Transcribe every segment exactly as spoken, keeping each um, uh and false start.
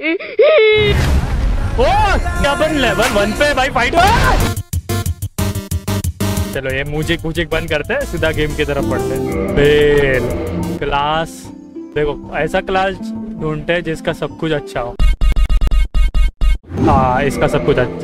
ओ क्या बन level one पे भाई फाइट। चलो ये म्यूजिक म्यूजिक बंद करते हैं, सीधा गेम की तरफ बढ़ते हैं। फिर क्लास देखो, ऐसा क्लास ढूंढते हैं जिसका सब कुछ अच्छा हो। हाँ इसका सब कुछ अच्छा।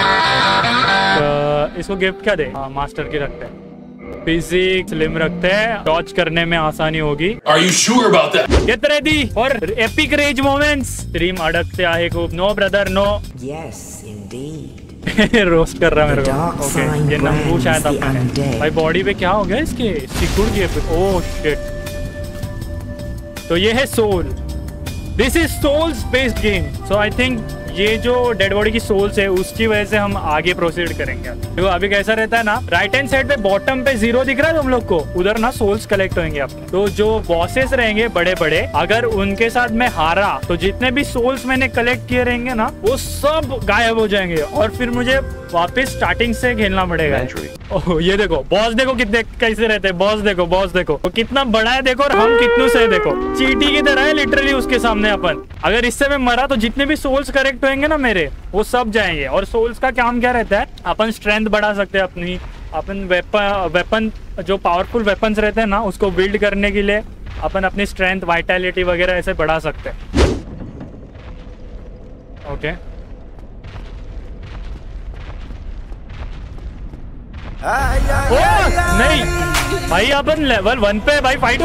तो इसको गिफ्ट क्या दे? हाँ मास्टर की रखते हैं। फिजिक्स स्लिम रखते हैं, डॉज करने में आसानी होगी। Are you sure about that? Get ready for epic rage moments. Stream अड़कते आहे खूब। No brother no. Yes, indeed. Roast कर रहा है मेरे को। ओके ये नंबू शायद अपने भाई बॉडी पे क्या हो गया इसके? सिकुड़ गए। Oh shit. तो ये है soul. This is souls based game. So I think ये जो डेड बॉडी की सोल्स है उसकी वजह से हम आगे प्रोसीड करेंगे। देखो अभी कैसा रहता है ना, राइट हैंड साइड पे बॉटम पे जीरो दिख रहा है तुम लोग को, उधर ना सोल्स कलेक्ट होंगे अपने। तो जो बॉसेस रहेंगे बड़े बड़े, अगर उनके साथ मैं हारा तो जितने भी सोल्स मैंने कलेक्ट किए रहेंगे ना वो सब गायब हो जाएंगे और फिर मुझे वापस स्टार्टिंग से खेलना पड़ेगा। ओह ये देखो बॉस, देखो कितने कैसे रहते हैं बॉस। देखो बॉस देखो वो कितना बड़ा है, देखो और हम कितनों से देखो चींटी की तरह है लिटरली उसके सामने अपन। अगर इससे मैं मरा तो जितने भी सोल्स करेक्ट होंगे ना मेरे वो सब जाएंगे। और सोल्स का काम क्या रहता है, अपन स्ट्रेंथ बढ़ा सकते हैं अपनी, अपन वेपन वेपन जो पावरफुल वेपन्स रहते हैं ना उसको बिल्ड करने के लिए अपन अपनी स्ट्रेंथ वाइटैलिटी वगैरह ऐसे बढ़ा सकते हैं। ओके नहीं भाई अपन लेवल वन पे भाई फाइट।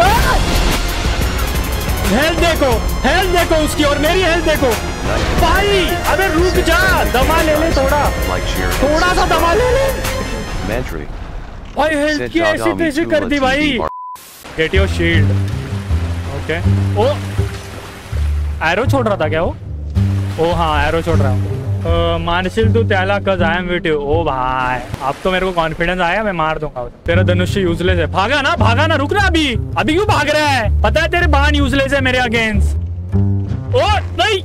हेल्थ देखो, हेल्थ देखो उसकी और मेरी हेल्थ देखो भाई। अबे रुक जा, दमा ले ले थोड़ा, थोड़ा सा दमा ले ले भाई। हेल्थ की ऐसी तैसी कर दी भाई। Get your shield. Okay oh arrow छोड़ रहा था क्या वो? ओ हाँ एरो छोड़ रहा हूँ। मानसिल तू त्याला cause I am with you. ओ भाई अब तो मेरे को कॉन्फिडेंस आया, मैं मार दूंगा। तेरा धनुष्य यूजलेस है। भागा ना भागा ना, रुक ना अभी। अभी क्यों भाग रहा है? पता है तेरे बाण यूजलेस है मेरे अगेंस्ट। ओ नहीं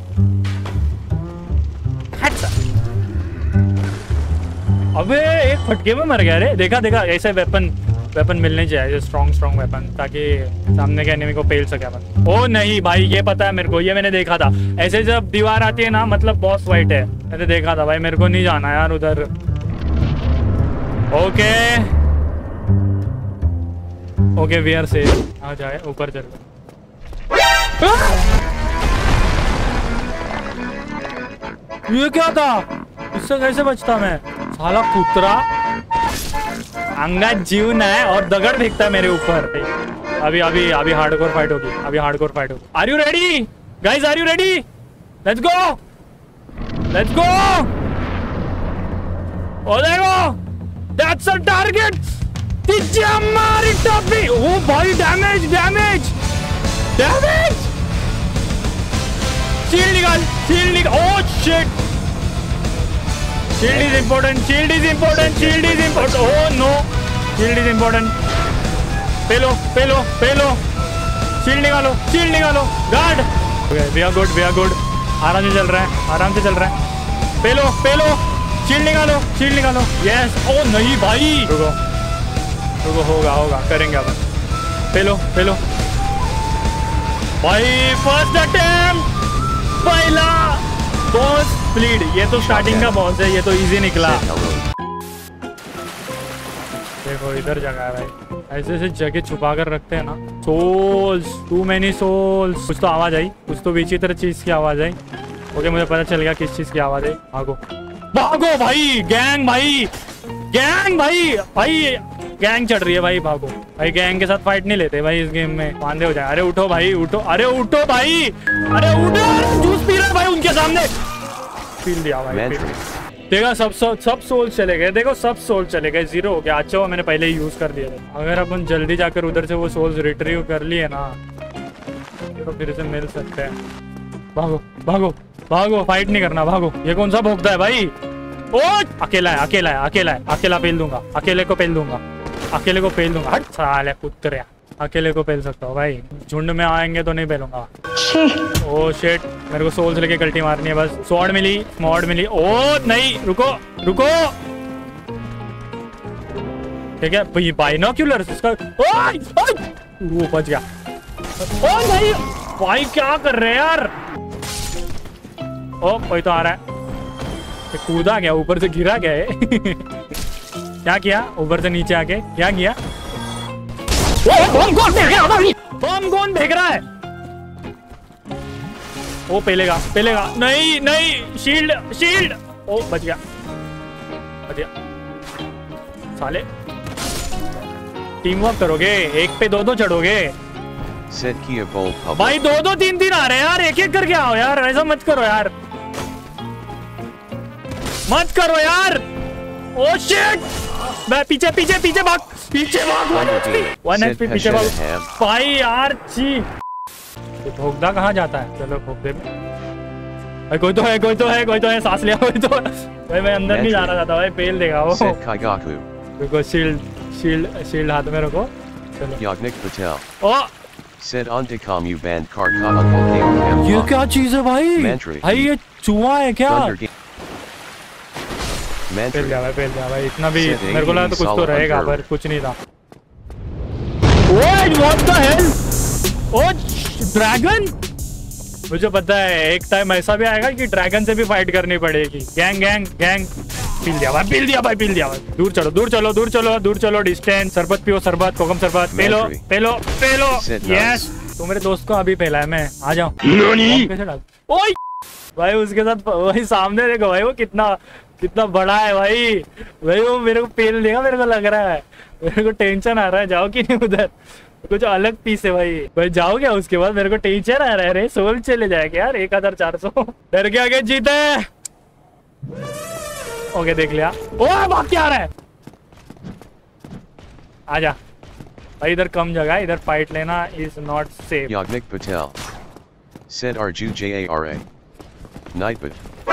अबे एक फटके में मर गया रे। देखा देखा ऐसे वेपन वेपन मिलने चाहिए, स्ट्रॉन्ग स्ट्रॉन्ग वेपन, ताकि सामने के एनिमी को पेल सके अपन। ओ नहीं भाई ये पता है मेरे को, ये मैंने देखा था। ऐसे जब दीवार आती है ना मतलब बॉस फाइट है, मैंने देखा था भाई। मेरे को नहीं जाना यार उधर। Okay okay we are safe. आ जाए ऊपर चल। ये क्या था? इससे कैसे बचता मैं? साला कुतरा अंगा जीव न है और दगड़ फेंकता है मेरे ऊपर। अभी अभी अभी हार्डकोर फाइट होगी, अभी हार्डकोर फाइट होगी। Are you ready guys? Are you ready? Let's go let's go. ओ देखो दैट्स अ टारगेट। तिज्जे हमारी टॉपी। ओ भाई डैमेज डैमेज डैमेज। शील्ड निकाल, शील्ड निकाल। Oh shit, shield is important, shield is important, shield is important. Oh no, shield is important. पेलो पेलो पेलो, शील्ड निकालो, शील्ड निकालो। Guard. Okay we are good, we are good. आराम से चल रहा है, आराम से चल रहा है। पेलो पेलो, शील्ड निकालो, शील्ड निकालो। यस। ओ नहीं भाई, रुको रुको, होगा होगा, करेंगे अपन। पेलो पेलो भाई। फर्स्ट अटेम्प्ट, पहला बॉस ब्लीड। ये तो स्टार्टिंग का बॉस है, ये तो इजी निकला। देखो इधर जगह है भाई, ऐसे ऐसे जगह छुपा कर रखते हैं ना। Souls, too many souls. कुछ तो आवाज आई, कुछ तो विचित्र चीज की आवाज आई। ओके मुझे पता चल गया किस चीज की आवाज है। भागो भागो भाई, गैंग भाई, गैंग भाई भाई, गैंग चढ़ रही है भाई। भागो भाई, गैंग के साथ फाइट नहीं लेते भाई इस गेम में, वांदे हो जाए। अरे उठो भाई उठो, अरे उठो भाई, अरे उठो। जूस पी रहा भाई उनके सामने, पील दिया भाई। देखा सब सब सब सोल चले गए। देखो सब सोल चले गए, जीरो हो गया। अच्छा मैंने पहले ही यूज कर दिया था। अगर अपन जल्दी जाकर उधर से वो सोल्स रिट्रीव कर लिए ना तो फिर से मिल सकते हैं। भागो भागो भागो, फाइट नहीं करना, भागो। ये कौन सा भोगता है भाई? ओ अकेला है, अकेला है, अकेला है, अकेला पेल दूंगा, अकेले को पेल दूंगा, अकेले को पेल दूंगा। हट साले कुत्ते, अकेले को पेल सकता हूँ भाई, झुंड में आएंगे तो नहीं पेलूंगा। ओ शिट, मेरे को सोल्स लेके कल्टी मारनी है बस। स्वॉर्ड मिली, स्मॉर्ड मिली। ओ नहीं, रुको रुको, ठीक है भाई। बाइनोक्यूलर्स इसका। ओए वो बच गया। ओ नहीं भाई, क्या कर रहे हैं यार? ओ कोई तो आ रहा है। ये कूदा गया, ऊपर से गिरा गया है। क्या किया? ऊपर से नीचे आके क्या किया? बम कौन फेंक रहा है? बम कौन फेंक रहा है? ओ पेलेगा पेलेगा। नहीं नहीं, शील्ड शील्ड। ओ बच गया बच गया। साले टीम वर्क करोगे, एक पे दो दो चढ़ोगे भाई। दो दो तीन तीन आ रहे हैं यार, एक एक करके आओ यार, ऐसा मत करो यार, मत करो यार। ओ शिट, मैं पीछे पीछे पीछे भाग, पीछे भाग। वन एचपी पीछे भाग भाई यार। ची भोगदा कहाँ जाता है? चलो भोगदे में भाई। कोई तो है कोई तो है कोई तो है, सांस लिया कोई तो। भाई मैं अंदर नहीं जाना चाहता भाई, पेल देगा वो। रुको, शील्ड शील्ड शील्ड हाथ में रखो। चलो Yagnik Patel. O Said on Decom you banned card Kama. ये क्या चीज है भाई? Mantry. भाई ये चूहा है क्या? Thunder Game. पेल Mantry. दिया भाई, पेल दिया भाई। इतना भी Said मेरे को लगा तो कुछ तो solid रहेगा, under. पर कुछ नहीं था। What what the hell? Oh dragon. मुझे पता है एक टाइम ऐसा भी आएगा कि ड्रैगन से भी फाइट करनी पड़ेगी। Gang gang gang. पील दिया भाई, पील दिया भाई, पील दिया भाई। दूर चलो दूर चलो दूर चलो दूर चलो। डिस्टेंस। शरबत पियो, शरबत, कोकम शरबत। पेलो पेलो पेलो। यस, तो मेरे दोस्त को अभी पहला है। मैं आ जाऊं? कैसे डाल? ओए भाई उसके साथ वही सामने देखो भाई, वो कितना कितना बड़ा है भाई। भाई वो मेरे को पेल देगा मेरे को लग रहा है। मेरे को टेंशन आ रहा है, जाओ कि नहीं उधर? कुछ अलग पीस है भाई। भाई जाओ क्या? उसके बाद मेरे को टेंशन आ रहा है। रे सोल चले जाएगा यार, एक हजार चार सौ। डर के आगे जीते। ओके देख लिया। ओ भाग क्या आ रहा है? आजा भाई, इधर कम जगह, इधर फाइट लेना is not safe. Yagnik Patel. Said Arju J A R A. Nightbot.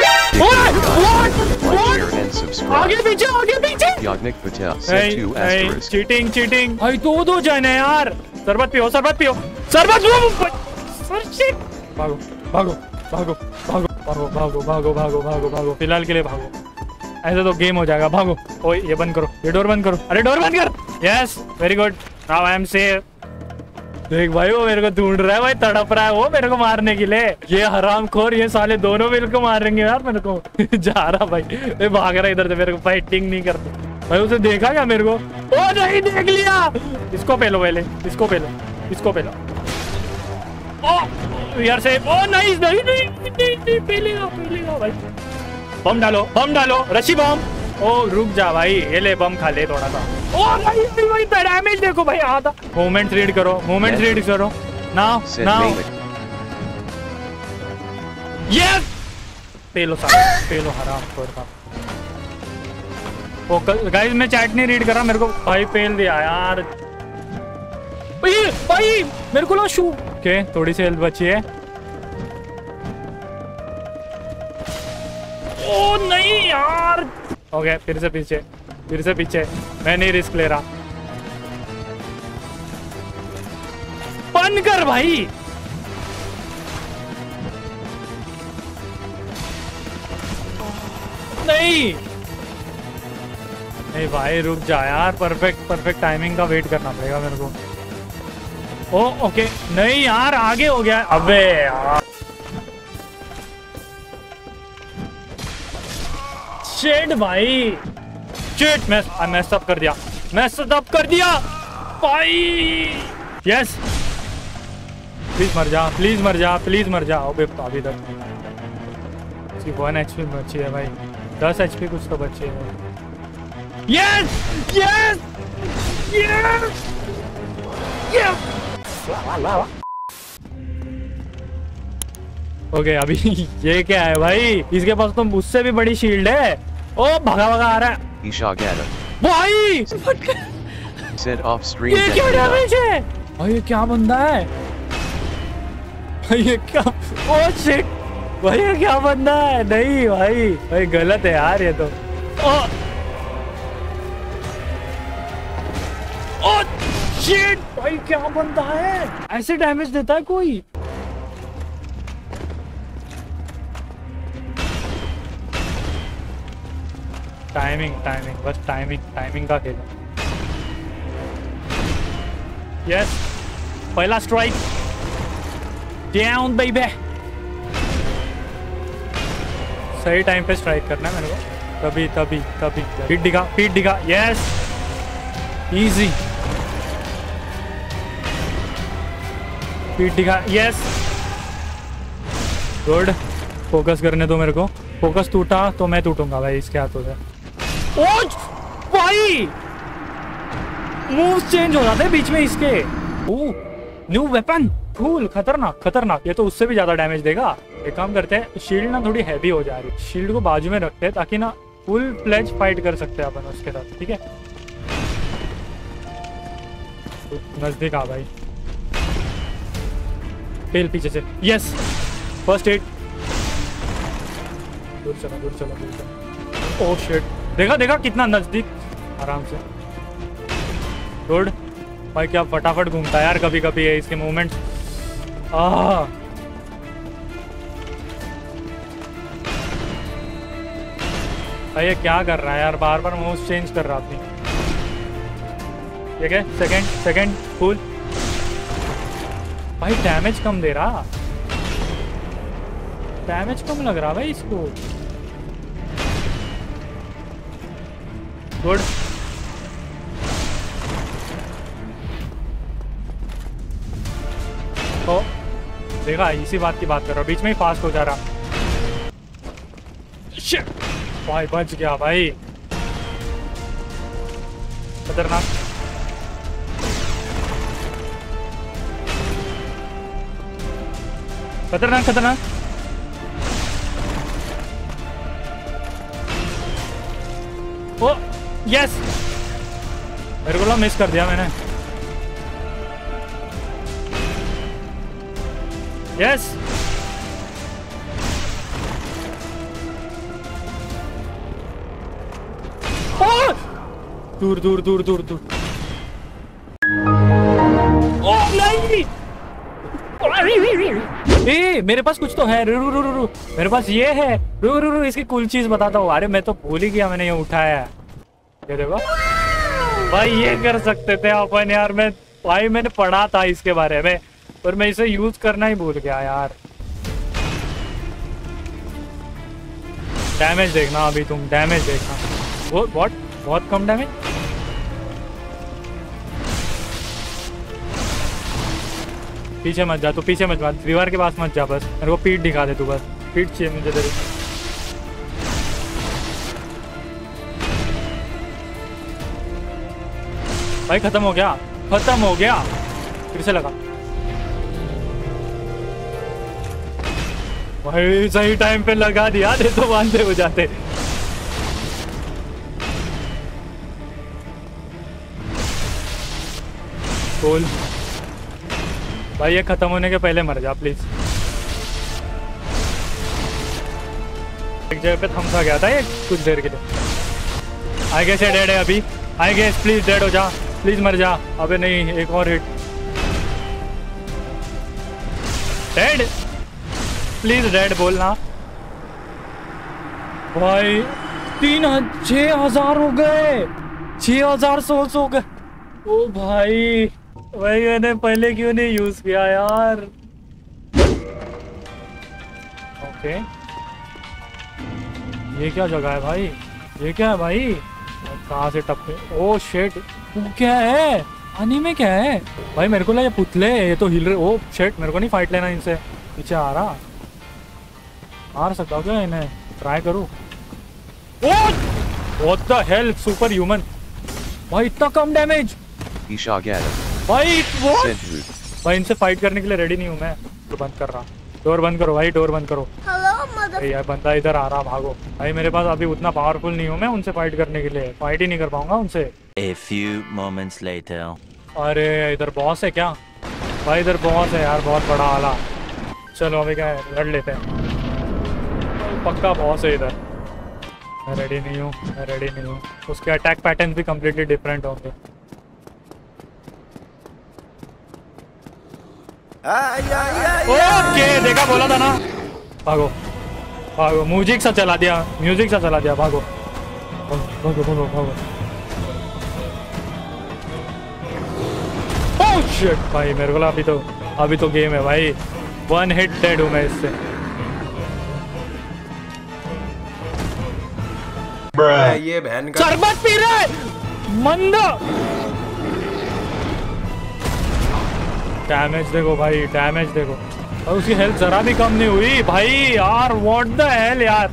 And subscribe. आगे पीछे आगे पीछे। Yagnik Patel. Said two asterisk. Cheating cheating भाई, दो दो जन है यार। शरबत पियो शरबत पियो शरबत पियो। भागो भागो भागो भागो भागो भागो भागो भागो भागो भागो। फिलहाल के लिए भागो, ऐसा तो गेम हो जाएगा। भागो। ओए ये बंद करो, ये डोर बंद करो। अरे डोर बंद कर। Yes very good, now I am safe. देख भाई वो मेरे को ढूंढ रहा है भाई, तड़प रहा है वो मेरे को मारने के लिए। ये हरामखोर, ये साले दोनों मेरे को मारेंगे यार मेरे को। जा रहा भाई, ये भाग रहा इधर से, मेरे को फाइटिंग नहीं करती भाई। उसे देखा क्या मेरे को? ओ नहीं देख लिया। इसको पेलो पहले, इसको पेलो इसको पेलो। ओ यार से। ओ नहीं नहीं नहीं नहीं, नहीं पेलेगा पेलेगा भाई। बम डालो बम डालो, रशी बम। ओ रुक जा भाई, ये ले बम खा ले थोड़ा सा। ओ भाई भाई डैमेज देखो भाई आधा। मूवमेंट रीड करो, मूवमेंट रीड करो। नाउ नाउ यस, पेलो साला पेलो हरामखोर का। ओ गाइस मैं चैट नहीं रीड कर रहा, मेरे को भाई पेल दिया यार। भाई भाई मेरे को ना शू के थोड़ी सी हेल्थ बची है। ओ नहीं यार। ओके फिर से पीछे फिर से पीछे। मैं नहीं रिस्क ले रहा। बंद कर भाई। नहीं नहीं भाई रुक जा यार। परफेक्ट परफेक्ट टाइमिंग का वेट करना पड़ेगा मेरे को। ओ ओके नहीं यार, आगे हो गया। अबे यार शेड भाई, शेट मैं मैं सब कर दिया, मैं सब कर दिया भाई। यस प्लीज मर जा, प्लीज मर जा, प्लीज मर जा। अबे अभी तक सिर्फ वन एचपी बची है भाई, दस एचपी कुछ तो बची है। Yes yes yes yes. Okay okay, अभी ये क्या है भाई? इसके पास तो मुझसे भी बड़ी शील्ड है। ओ भगा भगा आ रहा है Ishagana. भाई। Said off stream. ये क्या डैमेज है भाई? ये क्या बंदा है भाई? ये क्या? ओ शिट भाई, ये क्या बंदा है? नहीं भाई भाई गलत है यार ये तो। ओ ओ शिट भाई, क्या बंदा है? ऐसे डैमेज देता है कोई? टाइमिंग टाइमिंग बस टाइमिंग टाइमिंग का खेल। यस पहला स्ट्राइक डाउन बेबी। सही टाइम पे स्ट्राइक करना है मेरे को, तभी तभी तभी। पीठ दिखा, पीठ दिखा, यस इजी। पीठ दिखा, यस गुड। फोकस करने दो मेरे को, फोकस टूटा तो मैं टूटूंगा भाई इसके हाथों से। ओ भाई मूव चेंज हो जाते हैं बीच में इसके। ओ न्यू वेपन, कूल, खतरनाक खतरनाक। ये तो उससे भी ज्यादा डैमेज देगा। एक काम करते हैं, शील्ड ना थोड़ी हैवी हो जा रही है, शील्ड को बाजू में रखते हैं ताकि ना फुल प्लेज फाइट कर सकते हैं अपन उसके साथ, ठीक है। नजदीक आ भाई, पेल पीछे से, यस फर्स्ट एड। दूर चलो दूर चलो दूर चलो। ओह शिट, देखा देखा कितना नजदीक, आराम से। गुड भाई, क्या फटाफट घूमता है यार कभी कभी है इसके मूवमेंट। आह भाई ये क्या कर रहा है यार, बार बार मूव्स चेंज कर रहा अपनी। ठीक है, सेकंड सेकंड फुल। भाई डैमेज कम दे रहा, डैमेज कम लग रहा भाई इसको। गुड। तो देखा, इसी बात की बात कर रहा हूँ, बीच में ही फास्ट हो जा रहा। शिट भाई बच गया भाई, खतरनाक। खतरनाक खतरनाक। ओ यस, मेरे को ना मिस कर दिया मैंने। यस दूर दूर दूर दूर दूर। ओ नहीं, ए मेरे पास कुछ तो है। रू रू रू रू मेरे पास ये है। रू रू रू इसकी कुल चीज बताता हूँ। अरे मैं तो भूल ही गया, मैंने ये उठाया है। ये देखो भाई, ये कर सकते थे अपन यार। मैं भाई मैंने पढ़ा था इसके बारे में, पर मैं इसे यूज करना ही भूल गया यार। डैमेज देखना अभी तुम, डैमेज देखना। वो बहुत बहुत कम डैमेज। पीछे मत जा तू, पीछे मत जा, दीवार के पास मत जा, बस मेरे को पीठ दिखा दे तू, बस पीठ चाहिए मुझे तेरी। भाई खत्म हो गया, खत्म हो गया। फिर से लगा भाई, सही टाइम पे लगा दिया, दे तो बांधे हो जाते। बोल भाई, ये खत्म होने के पहले मर जा प्लीज। एक जगह पे थम सा गया था ये कुछ देर के लिए। आई गेस ये डेड है अभी। आई गेस प्लीज डेड हो जा, प्लीज मर जा। अबे नहीं, एक और हिट। डेड प्लीज, डेड बोलना भाई। तीन छह हजार हो गए, छह हजार सोल्स हो गए। ओ भाई भाई, मैंने पहले क्यों नहीं यूज किया यार। ओके, ये क्या जगह है भाई, ये क्या है भाई, कहाँ से टपके। ओ शेट, क्या है पानी में, क्या है भाई। मेरे को लगा ये पुतले, ये तो हिल रहे। ओ शेट, मेरे को नहीं फाइट लेना इनसे। पीछे आ रहा, मार सकता हूँ क्या इन्हें, ट्राई करूँ। What the hell, super human भाई, इतना कम डैमेज भाई। भाई इनसे फाइट करने के लिए रेडी नहीं हूँ मैं। तो बंद कर रहा, डोर बंद करो भाई, डोर बंद करो। भाई यार बंदा इधर आ रहा, भागो भाई। मेरे पास अभी उतना पावरफुल नहीं हूँ मैं उनसे फाइट करने के लिए, फाइट ही नहीं कर पाऊंगा उनसे। A few moments later. अरे इधर बॉस है क्या भाई, इधर बॉस है यार, बहुत बड़ा वाला। चलो अभी क्या है, लड़ लेते हैं, पक्का बॉस है इधर। मैं रेडी नहीं हूँ, मैं रेडी नहीं हूँ। उसके अटैक पैटर्न भी कम्प्लीटली डिफरेंट होंगे। ओके, देखा, बोला था ना। भागो भागो, म्यूजिक सा चला दिया, म्यूजिक सा चला दिया। भागो भागो भागो भागो। ओह शिट भाई, मेरे को अभी तो अभी तो गेम है भाई। वन हिट डेड हूँ मैं इससे। ये बहन का शरबत पी रहा है मंदा। डैमेज देखो भाई, डैमेज देखो, और उसकी हेल्थ जरा भी कम नहीं हुई भाई यार। व्हाट द हेल यार,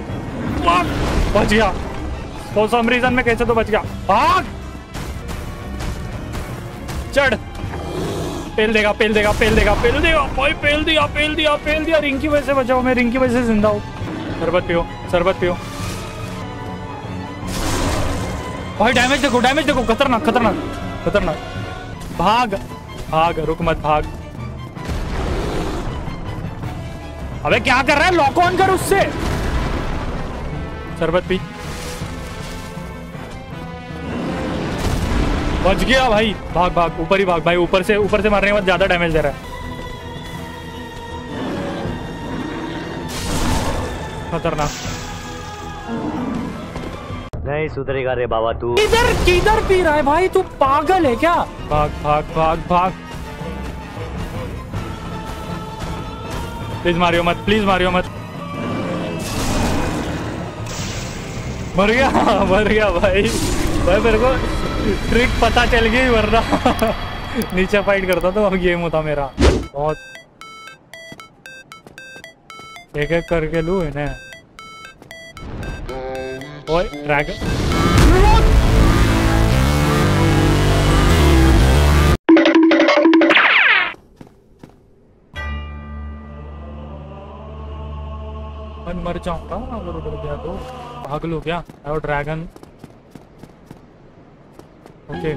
बच गया फॉर सम रीजन में, कैसे तो बच गया। भाग, चढ़, पेल देगा पेल देगा पेल देगा पेल देगा भाई, पेल दिया पेल दिया पेल दिया। रिंग की वजह से बचाओ, मैं रिंग की वजह से जिंदा हूँ। शरबत पियो शरबत पियो भाई। डैमेज देखो डैमेज देखो, खतरनाक खतरनाक खतरनाक। भाग भाग, रुक मत भाग। अबे क्या कर रहा है, लॉक ऑन कर उससे। शरबत पी, बच गया भाई। भाग भाग, ऊपर ही भाग भाई, ऊपर से ऊपर से मारने के बाद ज्यादा डैमेज दे रहा है। खतरनाक। नहीं सुधरेगा रे बाबा तू। किधर किधर पी रहा है भाई, तू पागल है क्या। भाग भाग भाग भाग, प्लीज मारियो मत, प्लीज मारियो मत। मर गया मर गया भाई। भाई मेरे को ट्रिक पता चल गई, वरना नीचे फाइट करता तो अब गेम होता मेरा। बहुत एक एक करके लू इन्हें। ओए ड्रैगन, मैं मर जाऊंगा अगर उधर गया तो। भाग लो क्या, और ड्रैगन। ओके,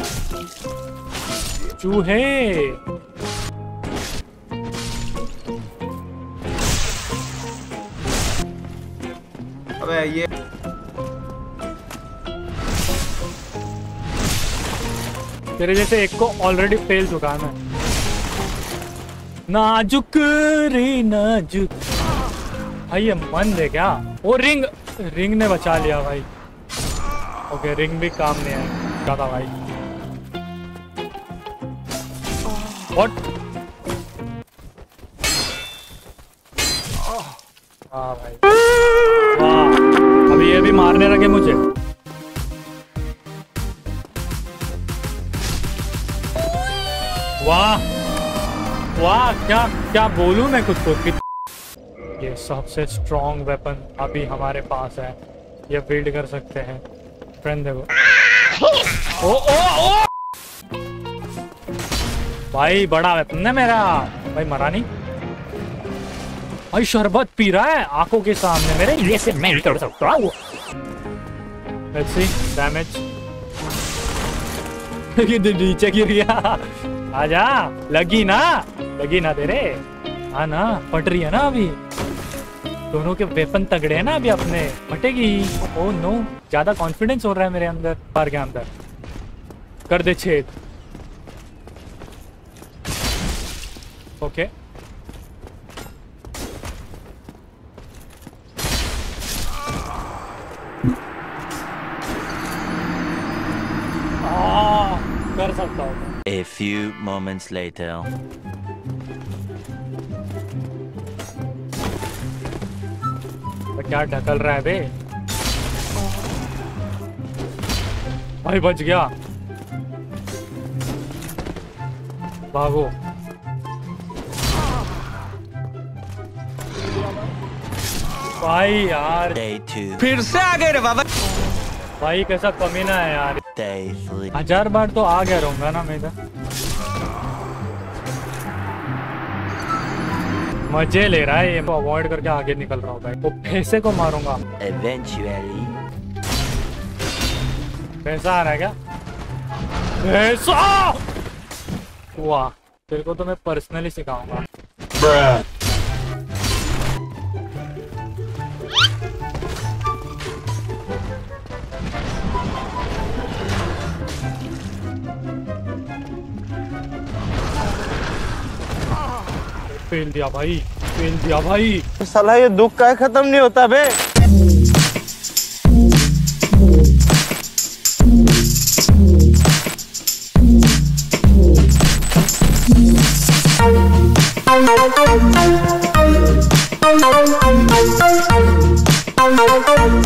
चूहे। अबे ये तेरे जैसे एक को ऑलरेडी फेल चुका है मैं। नाजुक रे नाजुक भाई, ये मन दे क्या। वो रिंग रिंग ने बचा लिया भाई। ओके, रिंग भी काम नहीं है ज्यादा भाई। व्हाट, वाह भाई वाह। अभी ये भी मारने लगे मुझे। वाह वाह, क्या क्या बोलूं मैं कुछ को। ये सबसे स्ट्रॉन्ग वेपन अभी हमारे पास है, ये बिल्ड कर सकते हैं। फ्रेंड देखो, ओ ओ ओ भाई, बड़ा वेपन है मेरा भाई। मरा नहीं भाई, शरबत पी रहा है आंखों के सामने मेरे। ये से मैं भी कर सकता हूँ। Let's see damage. नीचे गिर गया। आजा, लगी ना लगी ना तेरे। हाँ ना, फट रही है ना अभी। दोनों के वेपन तगड़े हैं ना अभी अपने, फटेगी। ओह नो, ज्यादा कॉन्फिडेंस हो रहा है मेरे अंदर। बार के अंदर कर दे छेद। ओके, आ, कर सकता हूँ। A few moments later. क्या ढकल रहा है बे भाई। बच गया, भागो। भाई यार Day two. फिर से आ गए रे बाबा। भाई कैसा कमीना है यार। Day three. हजार बार तो आ गया रहूंगा ना मैं इधर। मजे ले रहा है ये, तो अवॉइड करके आगे निकल रहा हूँ भाई। वो पैसे को मारूंगा। Eventually. पैसा आ रहा है क्या, पैसा। वाह, तेरे को तो मैं पर्सनली सिखाऊंगा। फेल दिया भाई, फेल दिया भाई। साला ये दुख का खत्म नहीं होता बे। Thank you.